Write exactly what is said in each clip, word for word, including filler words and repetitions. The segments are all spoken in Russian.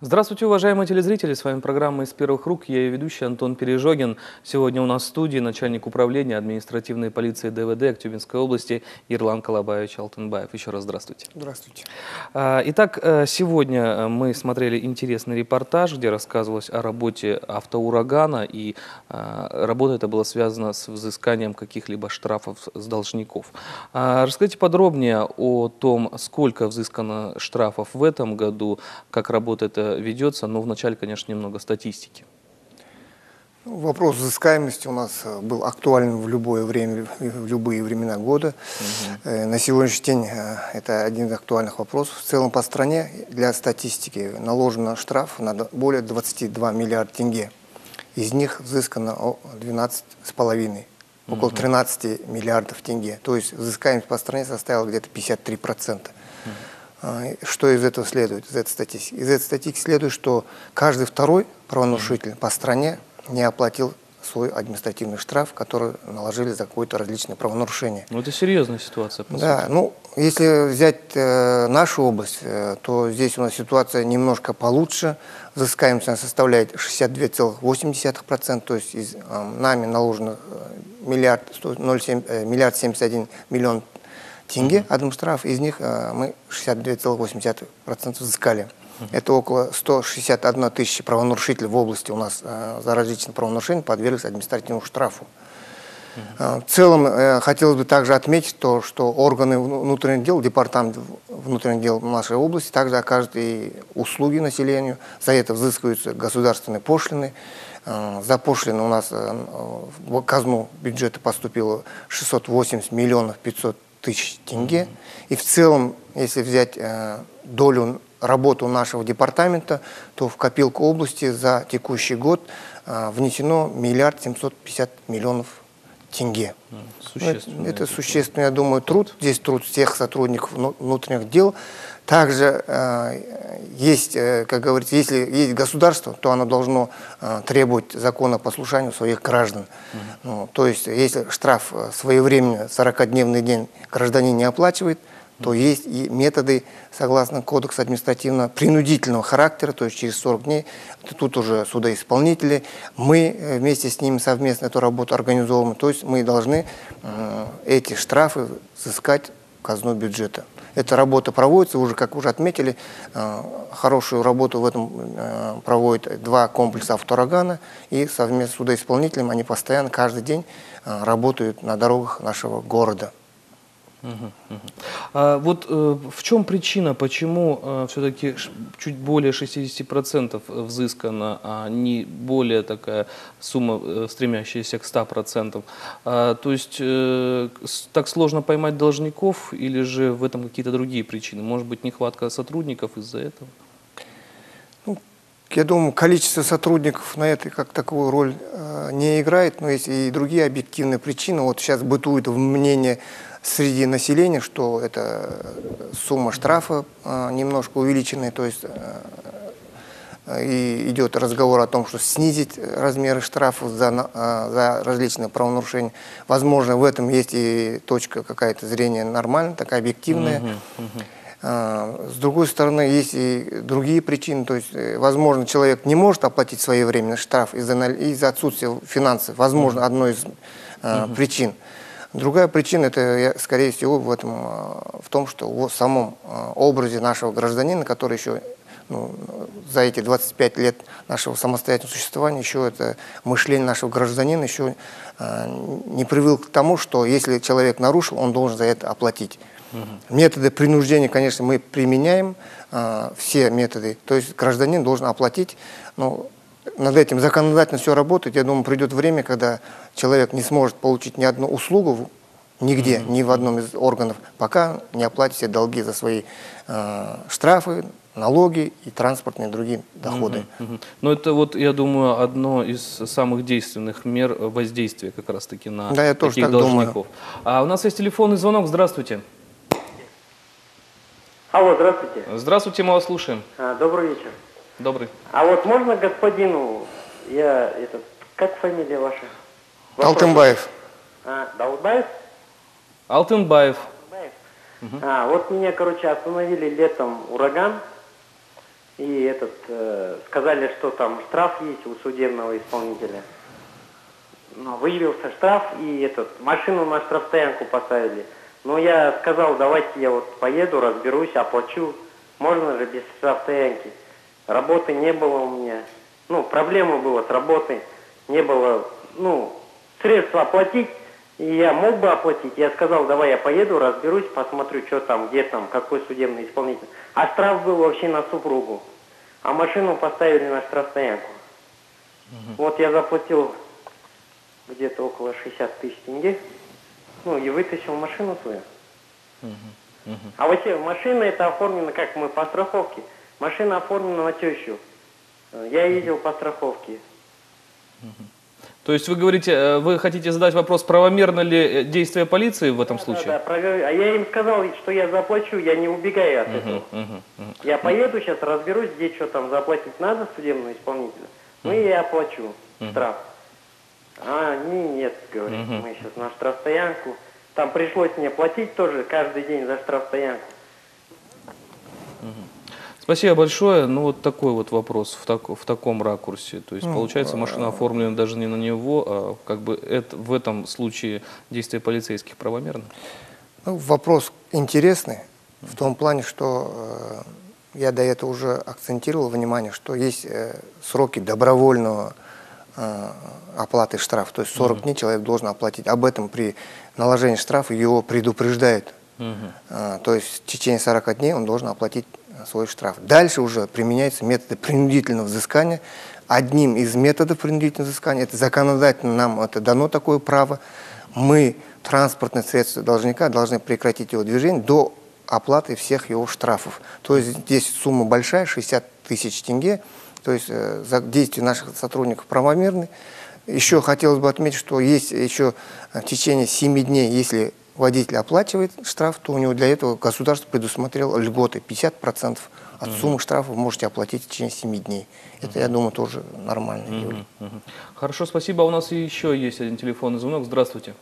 Здравствуйте, уважаемые телезрители! С вами программа «Из первых рук». Я ее ведущий Антон Пережогин. Сегодня у нас в студии начальник управления административной полиции ДВД Актюбинской области Ерлан Калабаевич Алтынбаев. Еще раз здравствуйте. Здравствуйте. Итак, сегодня мы смотрели интересный репортаж, где рассказывалось о работе автоурагана. И работа эта была связана с взысканием каких-либо штрафов с должников. Расскажите подробнее о том, сколько взыскано штрафов в этом году, как работает это ведется, но вначале, конечно, немного статистики. Вопрос взыскаемости у нас был актуален в любое время, в любые времена года. Угу. На сегодняшний день это один из актуальных вопросов. В целом по стране для статистики наложено штраф на более двадцати двух миллиардов тенге. Из них взыскано двенадцать с половиной, около тринадцати миллиардов тенге. То есть взыскаемость по стране составила где-то пятьдесят три процента. Угу. Что из этого следует, из этой статистики? Из этой статистики следует, что каждый второй правонарушитель по стране не оплатил свой административный штраф, который наложили за какое-то различное правонарушение. Ну, это серьезная ситуация, по Да, сути. ну, если взять э, нашу область, э, то здесь у нас ситуация немножко получше. Взыскаемость она составляет шестьдесят две целых восемь десятых процента, то есть из, э, нами наложено миллиард семьдесят один миллион тенге админштраф, из них э, мы шестьдесят две целых восемь десятых процента взыскали. Uh-huh. Это около ста шестидесяти одной тысячи правонарушителей в области у нас э, за различные правонарушения подверглись административному штрафу. Uh-huh. э, в целом э, хотелось бы также отметить то, что органы внутренних дел, департамент внутренних дел нашей области также окажут и услуги населению. За это взыскиваются государственные пошлины. Э, за пошлины у нас э, в казну бюджета поступило шестьсот восемьдесят миллионов пятьсот тысяч тенге. И в целом, если взять э, долю работы нашего департамента, то в копилку области за текущий год э, внесено миллиард семьсот пятьдесят миллионов тенге. Это, это существенный, я думаю, труд. Здесь труд всех сотрудников внутренних дел. Также э, есть, э, как говорится, если есть государство, то оно должно э, требовать законопослушания у своих граждан. Uh-huh. Ну, то есть, если штраф своевременно, сорокадневный день гражданин не оплачивает, uh-huh. то есть и методы, согласно кодексу административно-принудительного характера, то есть через сорок дней, тут уже судоисполнители, мы вместе с ними совместно эту работу организовываем, то есть мы должны э, эти штрафы взыскать в казну бюджета. Эта работа проводится, уже, как уже отметили, хорошую работу в этом проводят два комплекса авторагана, и совместно с судоисполнителем они постоянно, каждый день работают на дорогах нашего города. Угу, угу. А вот э, в чем причина, почему э, все-таки чуть более шестидесяти процентов взыскано, а не более такая сумма, э, стремящаяся к ста процентам? А, то есть э, так сложно поймать должников, или же в этом какие-то другие причины? Может быть, нехватка сотрудников из-за этого? Ну, я думаю, количество сотрудников на это как таковую роль э, не играет, но есть и другие объективные причины. Вот сейчас бытует мнение среди населения, что это сумма штрафа э, немножко увеличенная, то есть э, и идет разговор о том, что снизить размеры штрафов за, э, за различные правонарушения. Возможно, в этом есть и точка какая-то зрения нормальная, такая объективная. Uh-huh, uh-huh. э, с другой стороны, есть и другие причины, то есть, э, возможно, человек не может оплатить своевременно штраф из-за из-за отсутствия финансов, возможно, uh-huh. одной из э, uh-huh. причин. Другая причина, это, скорее всего, в, этом, в том, что в самом образе нашего гражданина, который еще ну, за эти двадцать пять лет нашего самостоятельного существования, еще это мышление нашего гражданина еще не привык к тому, что если человек нарушил, он должен за это оплатить. Угу. Методы принуждения, конечно, мы применяем, все методы, то есть гражданин должен оплатить, но над этим законодательно все работает. Я думаю, придет время, когда человек не сможет получить ни одну услугу нигде, mm-hmm. ни в одном из органов, пока не оплатит все долги за свои э, штрафы, налоги и транспортные и другие доходы. Mm-hmm. Mm-hmm. Но это, вот, я думаю, одно из самых действенных мер воздействия как раз-таки на да, я тоже таких так должников. Думаю. А у нас есть телефонный звонок. Здравствуйте. Алло, здравствуйте. Здравствуйте, мы вас слушаем. А, добрый вечер. Добрый. А вот можно господину, я, этот, как фамилия ваша? Алтынбаев. А, Даутбаев? Алтынбаев. Алтынбаев. Угу. А, вот меня, короче, остановили летом ураган, И этот, э, сказали, что там штраф есть у судебного исполнителя. Но выявился штраф, и этот, машину на штрафстоянку поставили. Но я сказал, давайте я вот поеду, разберусь, оплачу. Можно же без штрафстоянки. Работы не было у меня. Ну, проблема была с работой. Не было, ну, средств оплатить. И я мог бы оплатить. Я сказал, давай я поеду, разберусь, посмотрю, что там, где там, какой судебный исполнитель. А штраф был вообще на супругу. А машину поставили на штрафстоянку. Угу. Вот я заплатил где-то около шестьдесят тысяч тенге. Ну, и вытащил машину свою. Угу. Угу. А вообще, машина это оформлена, как мы по страховке. Машина оформлена на тещу. Я ездил по страховке. Угу. То есть вы говорите, вы хотите задать вопрос, правомерно ли действие полиции в этом да, случае? Да, да, прав... а я им сказал, что я заплачу, я не убегаю от uh-huh, этого. Uh-huh, uh-huh. Я поеду сейчас, разберусь, где что там заплатить надо судебному исполнителю, ну uh-huh. и я оплачу uh-huh. штраф. А они нет, говорят, uh-huh. мы сейчас на штрафстоянку. Там пришлось мне платить тоже каждый день за штрафстоянку. Uh-huh. Спасибо большое. Ну, вот такой вот вопрос в, так, в таком ракурсе. То есть, ну, получается, машина оформлена даже не на него, а как бы это, в этом случае действия полицейских правомерны? Ну, вопрос интересный в том плане, что э, я до этого уже акцентировал внимание, что есть э, сроки добровольного э, оплаты штрафа. То есть сорок uh-huh. дней человек должен оплатить. Об этом при наложении штрафа его предупреждают. Uh-huh. э, то есть в течение сорока дней он должен оплатить свой штраф. Дальше уже применяются методы принудительного взыскания. Одним из методов принудительного взыскания, это законодательно нам это дано такое право, мы, транспортные средства должника, должны прекратить его движение до оплаты всех его штрафов. То есть здесь сумма большая, шестьдесят тысяч тенге, то есть э, за действия наших сотрудников правомерны. Еще хотелось бы отметить, что есть еще в течение семи дней, если водитель оплачивает штраф, то у него для этого государство предусмотрело льготы. пятьдесят процентов от uh-huh. суммы штрафа вы можете оплатить в течение семи дней. Это, uh-huh. я думаю, тоже нормально. Uh-huh. Uh-huh. Хорошо, спасибо. У нас еще есть один телефонный звонок. Здравствуйте.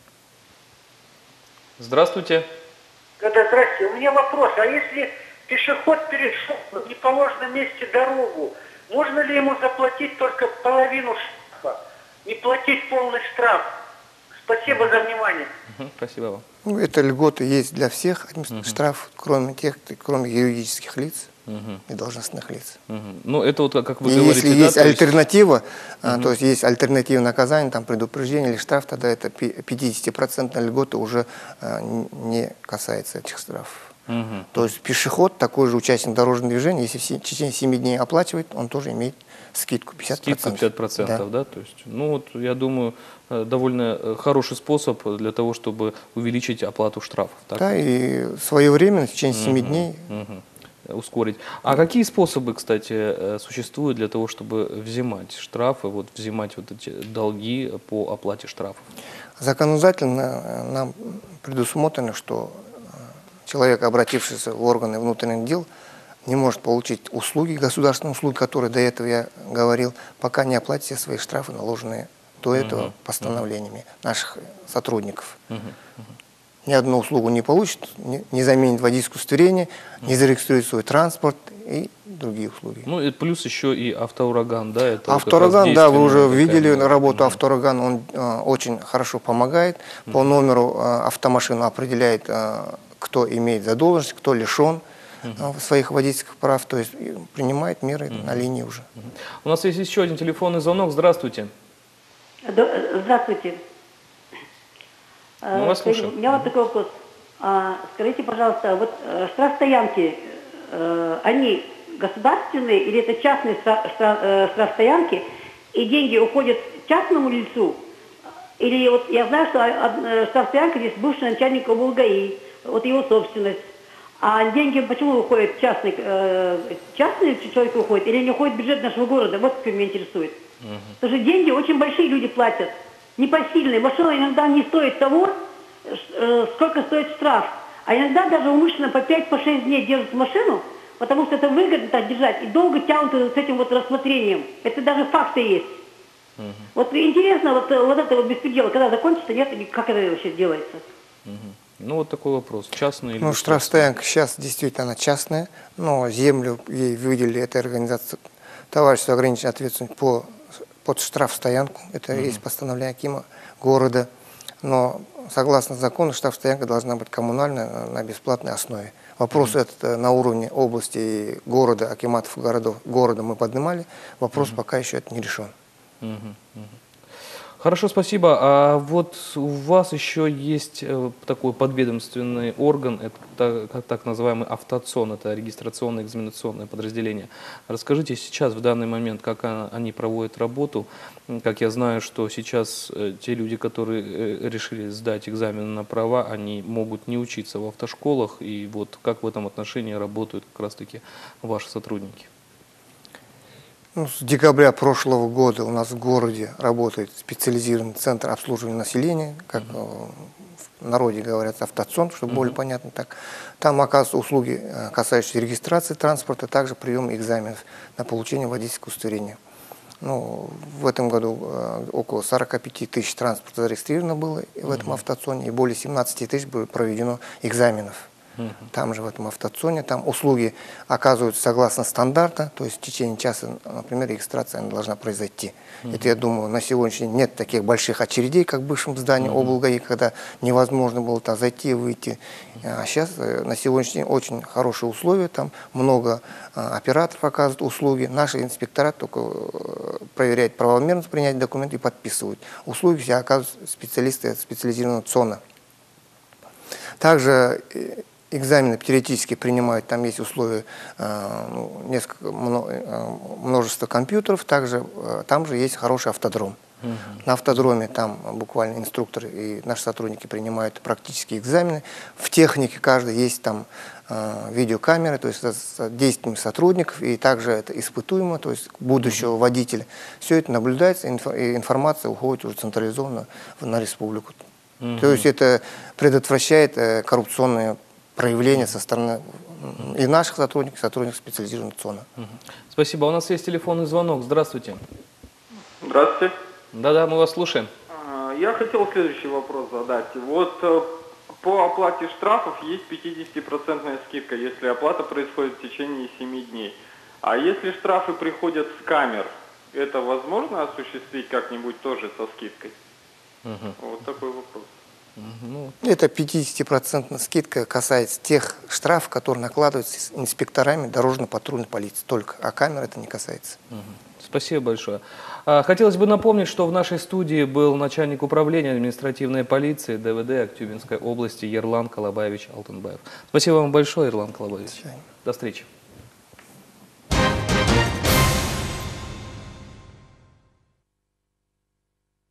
Здравствуйте. Да, здравствуйте. У меня вопрос. А если пешеход перешел в неположенном месте дорогу, можно ли ему заплатить только половину штрафа, не платить полный штраф? Спасибо за внимание. Угу, спасибо вам. Ну, это льготы есть для всех, угу. штраф, кроме тех, кроме юридических лиц угу. и должностных лиц. Угу. Ну, это вот, как вы и говорите, если да, есть то есть... альтернатива, угу. то есть есть альтернатива наказания, там предупреждение или штраф, тогда это пятидесятипроцентная льгота уже а, не касается этих штрафов. Угу. То есть пешеход, такой же участник дорожного движения, если в течение семи дней оплачивает, он тоже имеет скидку пятьдесят процентов. Скидку пятьдесят процентов, да. да, то есть, ну вот, я думаю, довольно хороший способ для того, чтобы увеличить оплату штрафов. Так? Да, и своевременно, в течение семи дней. Угу. Ускорить. А какие способы, кстати, существуют для того, чтобы взимать штрафы, вот взимать вот эти долги по оплате штрафов? Законодательно нам предусмотрено, что человек, обратившийся в органы внутренних дел, не может получить услуги, государственные услуги, которые до этого я говорил, пока не оплатит все свои штрафы, наложенные до этого uh-huh. постановлениями uh-huh. наших сотрудников. Uh-huh. Uh-huh. Ни одну услугу не получит, не, не заменит водительское удостоверение, uh-huh. не зарегистрирует свой транспорт и другие услуги. Ну и плюс еще и автоураган, да? Это автоураган, вот да, вы уже видели такая... работу uh-huh. автоураган, он э, очень хорошо помогает. Uh-huh. По номеру э, автомашины определяет, э, кто имеет задолженность, кто лишен uh-huh. своих водительских прав, то есть принимает меры uh-huh. на линии уже. Uh-huh. У нас есть еще один телефонный звонок. Здравствуйте. Здравствуйте. Мы вас слушаем. У меня вот такой вопрос. Скажите, пожалуйста, вот штрафстоянки, они государственные или это частные штрафстоянки, и деньги уходят частному лицу? Или вот я знаю, что штрафстоянка здесь бывший начальник ОБЛГАИ, вот его собственность. А деньги почему уходят частный, частный человек уходит, или не уходит в бюджет нашего города? Вот что меня интересует. Угу. Потому что деньги очень большие люди платят, непосильные. Машина иногда не стоит того, сколько стоит штраф. А иногда даже умышленно по пять-по шесть дней держат машину, потому что это выгодно так держать, и долго тянут с этим вот рассмотрением. Это даже факты есть. Угу. Вот интересно, вот, вот это вот беспредел, когда закончится, нет, или как это вообще делается? Угу. Ну вот такой вопрос. Частные или Ну, государственные? штрафстоянка сейчас действительно она частная, но землю ей выделили этой организации товарищество ограниченной ответственности по, под штрафстоянку. Это mm-hmm. есть постановление Акима города. Но согласно закону штрафстоянка должна быть коммунальная на бесплатной основе. Вопрос mm-hmm. этот на уровне области и города, акиматов городов, города мы поднимали. Вопрос mm-hmm. пока еще это не решен. Mm-hmm. Mm-hmm. Хорошо, спасибо. А вот у вас еще есть такой подведомственный орган, это так, так называемый автоцон, это регистрационное экзаменационное подразделение. Расскажите сейчас, в данный момент, как они проводят работу. Как я знаю, что сейчас те люди, которые решили сдать экзамены на права, они могут не учиться в автошколах. И вот как в этом отношении работают как раз-таки ваши сотрудники? Ну, с декабря прошлого года у нас в городе работает специализированный центр обслуживания населения, как uh-huh. в народе говорят, автоцон, чтобы uh-huh. более понятно так. Там оказываются услуги, касающиеся регистрации транспорта, также прием экзаменов на получение водительского удостоверения. Ну, в этом году около сорока пяти тысяч транспорта зарегистрировано было в uh-huh. этом автоцоне, и более семнадцати тысяч было проведено экзаменов. Uh-huh. Там же в этом автоцоне, там услуги оказываются согласно стандарта, то есть в течение часа, например, регистрация она должна произойти. Uh-huh. Это, я думаю, на сегодняшний день нет таких больших очередей, как в бывшем здании uh-huh. облгаи, когда невозможно было там зайти и выйти. Uh-huh. А сейчас на сегодняшний день очень хорошие условия, там много а, операторов оказывают услуги. Наши инспектора только проверяют правомерность принятия документов и подписывают. Услуги все оказывают специалисты специализированного ЦОНа. Также экзамены теоретически принимают, там есть условия, э, несколько, множество компьютеров, также, э, там же есть хороший автодром. Uh-huh. На автодроме там буквально инструкторы и наши сотрудники принимают практические экзамены. В технике каждый есть там э, видеокамеры, то есть с действиями сотрудников, и также это испытуемо, то есть будущего uh-huh. водителя. Все это наблюдается, и информация уходит уже централизованно на республику. Uh-huh. То есть это предотвращает э, коррупционные проявления со стороны и наших сотрудников, и сотрудников специализированного ЦОНа. Спасибо. У нас есть телефонный звонок. Здравствуйте. Здравствуйте. Да-да, мы вас слушаем. Я хотел следующий вопрос задать. Вот по оплате штрафов есть пятидесятипроцентная скидка, если оплата происходит в течение семи дней. А если штрафы приходят с камер, это возможно осуществить как-нибудь тоже со скидкой? Угу. Вот такой вопрос. Ну, это пятидесятипроцентная скидка касается тех штрафов, которые накладываются инспекторами дорожно-патрульной полиции только, а камер это не касается. Угу. Спасибо большое. Хотелось бы напомнить, что в нашей студии был начальник управления административной полиции ДВД Актюбинской области Ерлан Колобаевич Алтынбаев. Спасибо вам большое, Ерлан Колобаевич. До встречи.